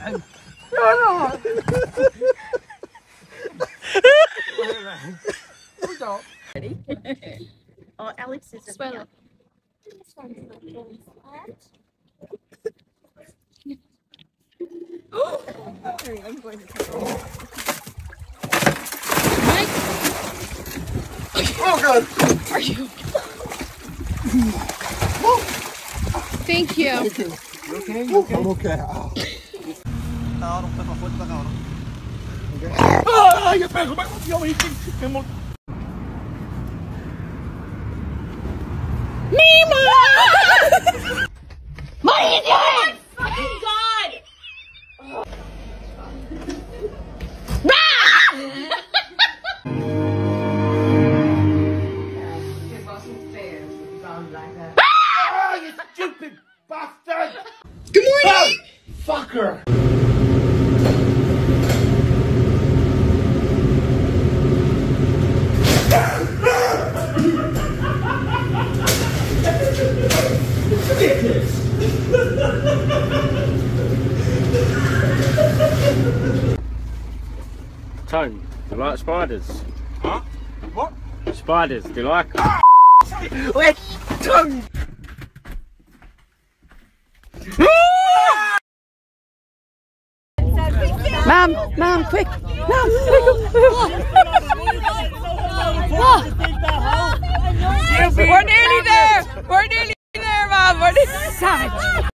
Ready? Oh, Alex is a swallow. This one's looking flat. I'm going to take it. Mike! Oh god! Are you? Thank you. Thank you. You okay? You okay? I'm okay. Ah, jag pego, jag var inte. Nemo! What are you doing? Fucking God! It wasn't fair to be found like that. Ah, you stupid bastard! Good morning! Fucker! Tone, do you like spiders? Huh? What? Spiders, do you like them? Wait, tongue! Mom, quick! Mom, we're nearly there! We're nearly there, Mom! We're nearly savage!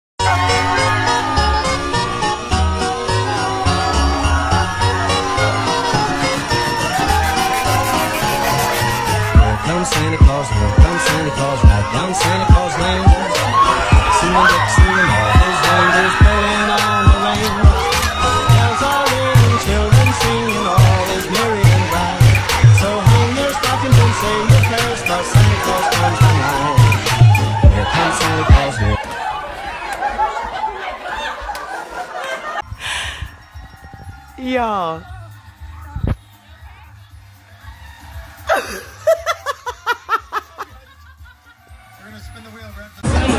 Come Santa Claus, here comes Santa Claus, right down Santa Claus Lane. Singing Dixie and all his reindeers playing on the lane. Bells are ringing, children singing, all is merry and bright. So hang your stockings and say your prayers, 'cause Santa Claus comes tonight. Here comes Santa Claus, here. Yeah. We're gonna spin the wheel, Brent.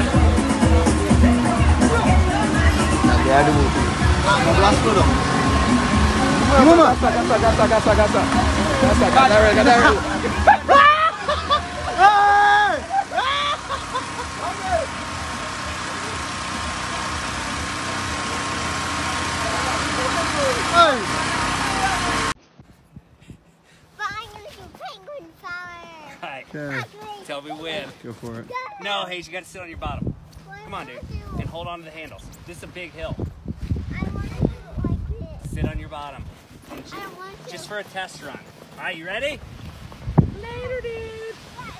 Alright, tell me when. Go for it. No, Hayes, you gotta sit on your bottom. Come on, dude. And hold on to the handles. This is a big hill. I want to do it like this. Sit on your bottom. And I don't want to. just for a test run. Alright, you ready? Later, dude.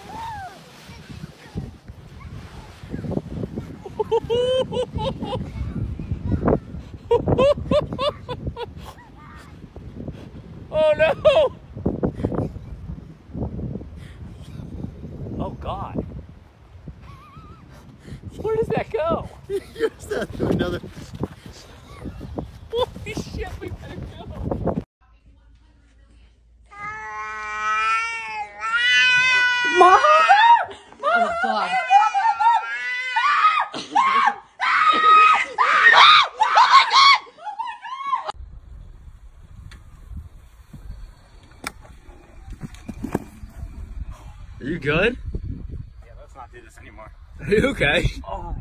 Oh no! Oh God! Where does that go? Use that to another. Holy shit, we better go! Oh, God. Are you good? Yeah, let's not do this anymore. Are you okay? Oh.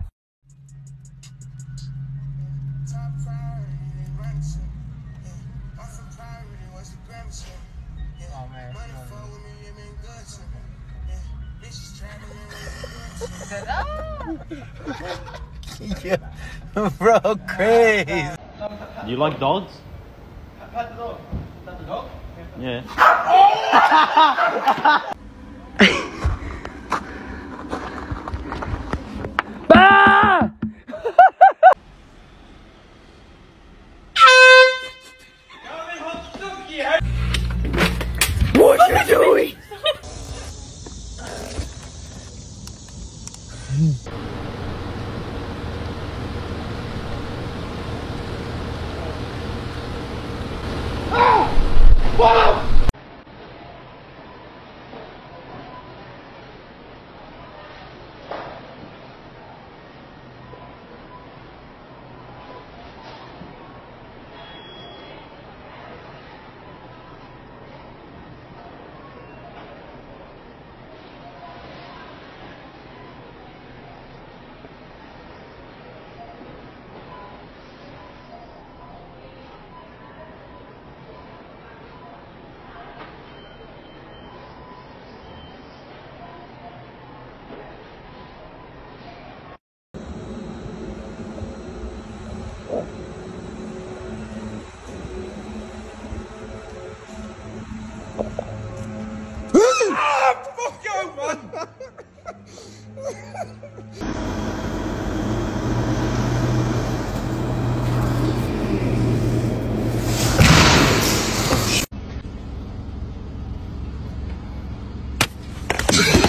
Oh man. Yeah, bro, crazy. You like dogs? Pet the dog. Pet the dog? Yeah. Ah! What are you doing?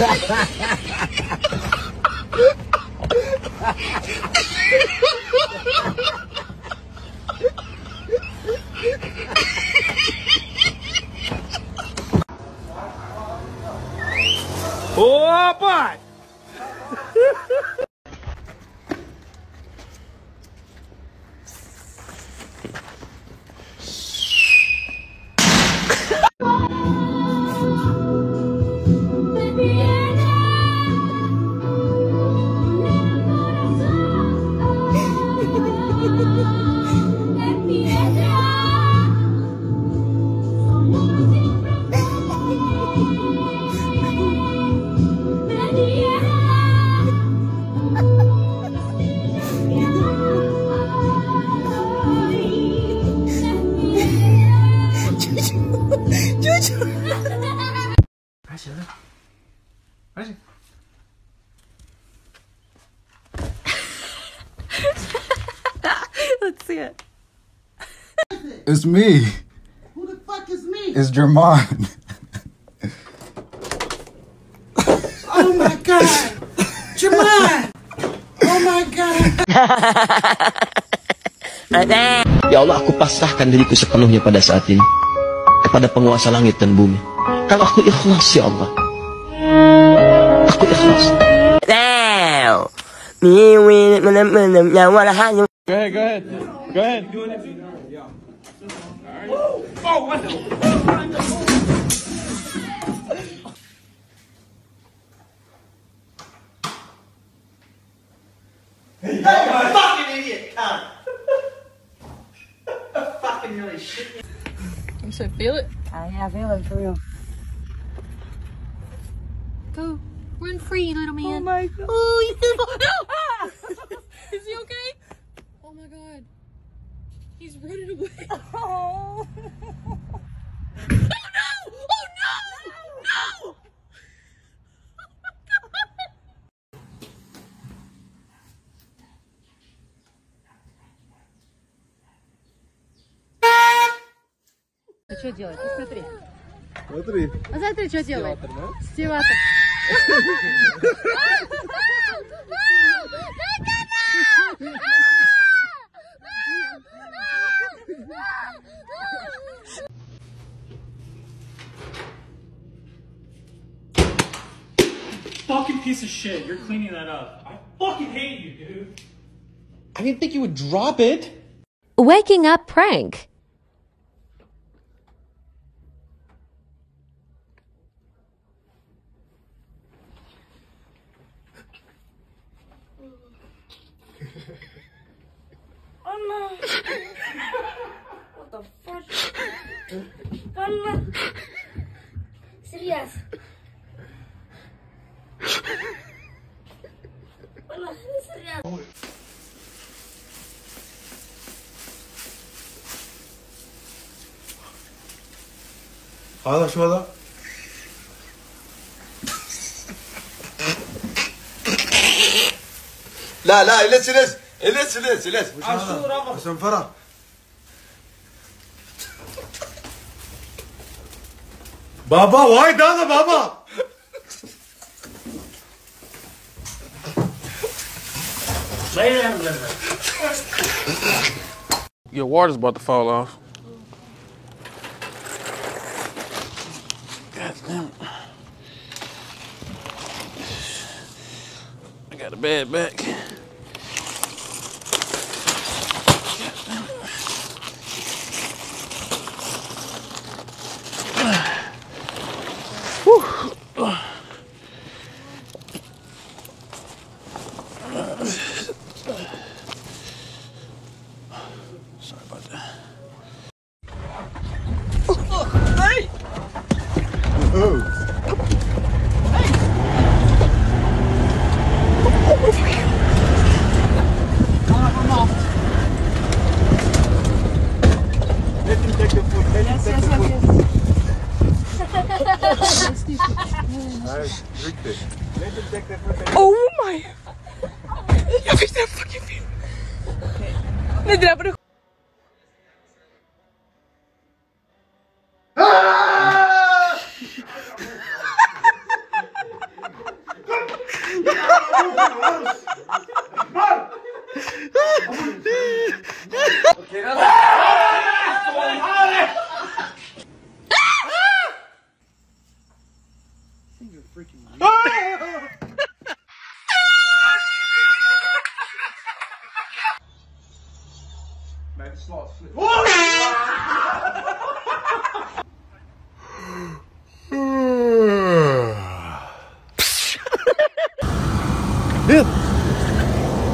Опа! Let's see it. It's me. Who the fuck is me? It's Jermon. Oh my God. Jamal. Oh my God. Ya Allah, aku pasrahkan diriku sepenuhnya pada saat ini kepada penguasa langit dan bumi. Kalau aku ikhlas, ya Allah, aku ikhlas. Go ahead. Go ahead. Oh, what the? Fucking idiot, cunt. Fucking really shit. You should feel it. I feel it for real. Go. Run free, little man. Oh my God. Oh, he's gonna fall. No! Ah! Is he okay? Oh my God. He's running away. Oh. Oh no! Oh no! No! Что делать? Посмотри. Смотри. Посмотри, что делает. Стиватор. Fucking piece of shit. You're cleaning that up. I fucking hate you, dude. I didn't think you would drop it. Waking up prank. What the fuck? Come. Serious. Serious. هذا شو هذا؟ لا الس اسنفرة. بابا وايد هذا بابا. Your water's about to fall off. God damn it. I got a bad back. Sorry about that. Hey! Oh my! Jag fick den fucking film. Det drabbade.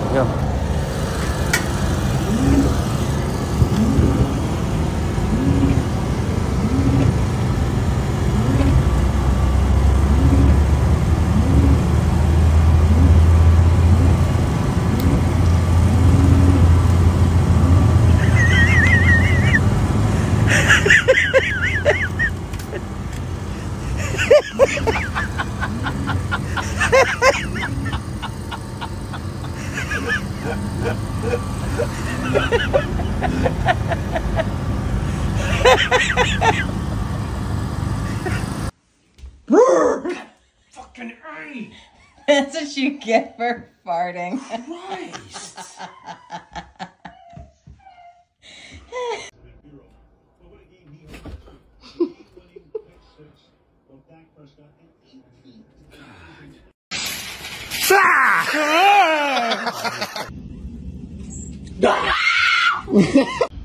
Go. Fucking A! That's what you get for farting. Christ! Ah!